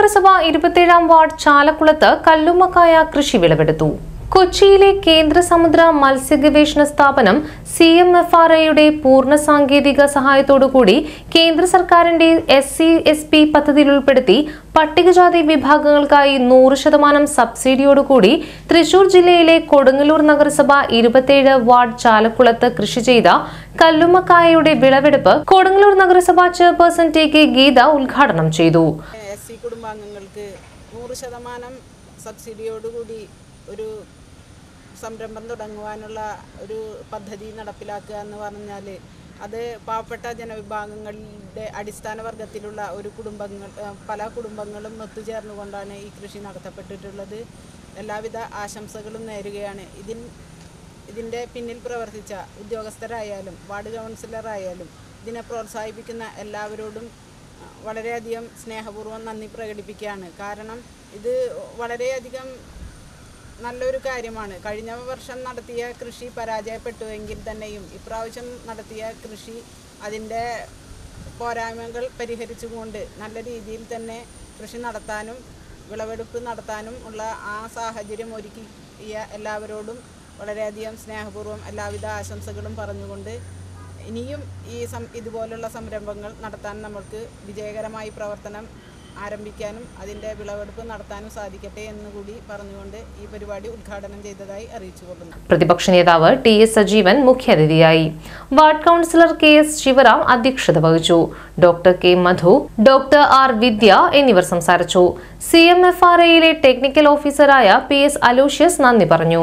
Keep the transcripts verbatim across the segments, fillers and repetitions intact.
നഗരസഭ ഇരുപത്തിയേഴാം വാർഡ് ചാലക്കുളത്ത് കല്ലുമ്മക്കായ കൃഷി വിളവെടുത്തു. കൊച്ചിയിലെ കേന്ദ്ര സമുദ്ര മത്സ്യഗവേഷണ സ്ഥാപനം സി എം എഫ് ആർ ഐയുടെ പൂർണ്ണ സാങ്കേതിക സഹായത്തോടുകൂടി കേന്ദ്ര സർക്കാരിന്റെ എസ് സി എസ് പി പദ്ധതിയിൽ ഉൾപ്പെടുത്തി പട്ടികജാതി വിഭാഗങ്ങൾക്കായി നൂറ് ശതമാനം സബ്സിഡിയോടുകൂടി തൃശൂർ ജില്ലയിലെ കൊടുങ്ങല്ലൂർ നഗരസഭ ഇരുപത്തിയേഴ് വാർഡ് ചാലക്കുളത്ത് കൃഷി ചെയ്ത കല്ലുമ്മക്കായയുടെ വിളവെടുപ്പ് കൊടുങ്ങല്ലൂർ നഗരസഭ ചെയർപേഴ്സൺ ടി കെ ഗീത ഉദ്ഘാടനം ചെയ്തു. എസ് സി കുടുംബാംഗങ്ങൾക്ക് നൂറ് ശതമാനം സബ്സിഡിയോടുകൂടി ഒരു സംരംഭം തുടങ്ങുവാനുള്ള ഒരു പദ്ധതി നടപ്പിലാക്കുക എന്ന് പറഞ്ഞാൽ അത് പാവപ്പെട്ട ജനവിഭാഗങ്ങളുടെ അടിസ്ഥാന വർഗത്തിലുള്ള ഒരു കുടുംബങ്ങൾ പല കുടുംബങ്ങളും ഒത്തുചേർന്നുകൊണ്ടാണ് ഈ കൃഷി നടത്തപ്പെട്ടിട്ടുള്ളത്. എല്ലാവിധ ആശംസകളും നേരുകയാണ്. ഇതിൻ ഇതിൻ്റെ പിന്നിൽ പ്രവർത്തിച്ച ഉദ്യോഗസ്ഥരായാലും വാർഡ് കൗൺസിലറായാലും ഇതിനെ പ്രോത്സാഹിപ്പിക്കുന്ന എല്ലാവരോടും വളരെയധികം സ്നേഹപൂർവ്വം നന്ദി പ്രകടിപ്പിക്കുകയാണ്. കാരണം ഇത് വളരെയധികം നല്ലൊരു കാര്യമാണ്. കഴിഞ്ഞ വർഷം നടത്തിയ കൃഷി പരാജയപ്പെട്ടുവെങ്കിൽ തന്നെയും ഇപ്രാവശ്യം നടത്തിയ കൃഷി അതിൻ്റെ പോരായ്മകൾ പരിഹരിച്ചുകൊണ്ട് നല്ല രീതിയിൽ തന്നെ കൃഷി നടത്താനും വിളവെടുപ്പ് നടത്താനും ഉള്ള ആ സാഹചര്യം ഒരുക്കിയ എല്ലാവരോടും വളരെയധികം സ്നേഹപൂർവ്വം എല്ലാവിധ ആശംസകളും പറഞ്ഞുകൊണ്ട് ഇനിയും ഈ സം ഇതുപോലുള്ള സംരംഭങ്ങൾ നടത്താൻ നമുക്ക് വിജയകരമായി പ്രവർത്തനം ആരംഭിക്കാനും അതിന്റെ വിളവെടുപ്പ് നടത്താനും സാധിക്കട്ടെ എന്ന് കൂടി പറഞ്ഞുകൊണ്ട് ഈ പരിപാടി ഉദ്ഘാടനം ചെയ്തതായി അറിയിച്ചുകൊള്ളുന്നു. പ്രതിപക്ഷ നേതാവ് ടി എസ് സജീവൻ മുഖ്യാതിഥിയായി. Ward councillor K S Sivaram അധ്യക്ഷത വഹിച്ചു. Doctor K Madhu, doctor R Vidya എന്നിവർ സംസാരിച്ചു. സി എം എഫ് ആർ ഐയിലെ ടെക്നിക്കൽ ഓഫീസറായ പി എസ് അലോഷ്യസ് നന്ദി പറഞ്ഞു.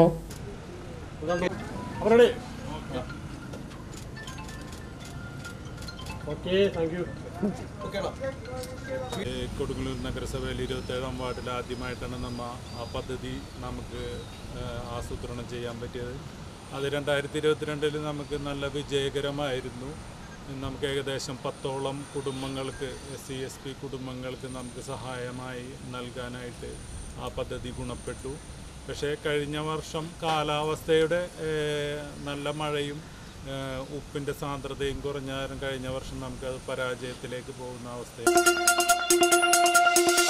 കൊടുങ്ങല്ലൂർ നഗരസഭയിൽ ഇരുപത്തേഴാം വാർഡിൽ ആദ്യമായിട്ടാണ് നമ്മ ആ പദ്ധതി നമുക്ക് ആസൂത്രണം ചെയ്യാൻ പറ്റിയത്. അത് രണ്ടായിരത്തി ഇരുപത്തിരണ്ടിൽ നമുക്ക് നല്ല വിജയകരമായിരുന്നു. നമുക്ക് ഏകദേശം പത്തോളം കുടുംബങ്ങൾക്ക് എസ് സി എസ് പി കുടുംബങ്ങൾക്ക് നമുക്ക് സഹായമായി നൽകാനായിട്ട് ആ പദ്ധതി ഗുണപ്പെട്ടു. പക്ഷേ കഴിഞ്ഞ വർഷം കാലാവസ്ഥയുടെ നല്ല മഴയും ഉപ്പിൻ്റെ സാന്ദ്രതയും കുറഞ്ഞാലും കഴിഞ്ഞ വർഷം നമുക്കത് പരാജയത്തിലേക്ക് പോകുന്ന അവസ്ഥയാണ്.